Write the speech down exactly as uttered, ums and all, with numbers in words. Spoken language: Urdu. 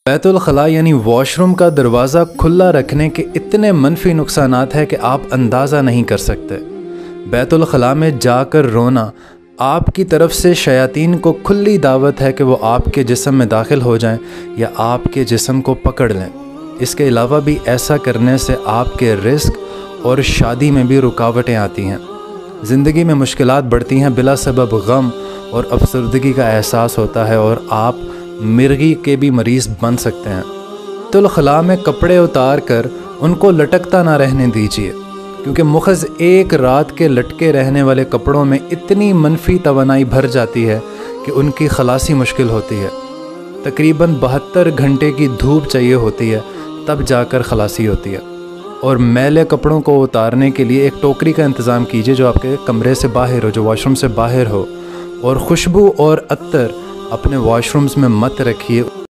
بیت الخلاء یعنی واش روم کا دروازہ کھلا رکھنے کے اتنے منفی نقصانات ہیں کہ آپ اندازہ نہیں کر سکتے۔ بیت الخلاء میں جا کر رونا آپ کی طرف سے شیاطین کو کھلی دعوت ہے کہ وہ آپ کے جسم میں داخل ہو جائیں یا آپ کے جسم کو پکڑ لیں۔ اس کے علاوہ بھی ایسا کرنے سے آپ کے رزق اور شادی میں بھی رکاوٹیں آتی ہیں، زندگی میں مشکلات بڑھتی ہیں، بلا سبب غم اور افسردگی کا احساس ہوتا ہے اور آپ مرغی کے بھی مریض بن سکتے ہیں۔ بیت الخلاء میں کپڑے اتار کر ان کو لٹکتا نہ رہنے دیجیے، کیونکہ مخز ایک رات کے لٹکے رہنے والے کپڑوں میں اتنی منفی توانائی بھر جاتی ہے کہ ان کی خلاصی مشکل ہوتی ہے۔ تقریباً بہتر گھنٹے کی دھوپ چاہیے ہوتی ہے تب جا کر خلاصی ہوتی ہے۔ اور میلے کپڑوں کو اتارنے کے لیے ایک ٹوکری کا انتظام کیجیے جو آپ کے کمرے سے باہر ہو، جو واش روم سے باہر ہو، اور خوشبو اور عطر اپنے واش رومز میں مت رکھیے۔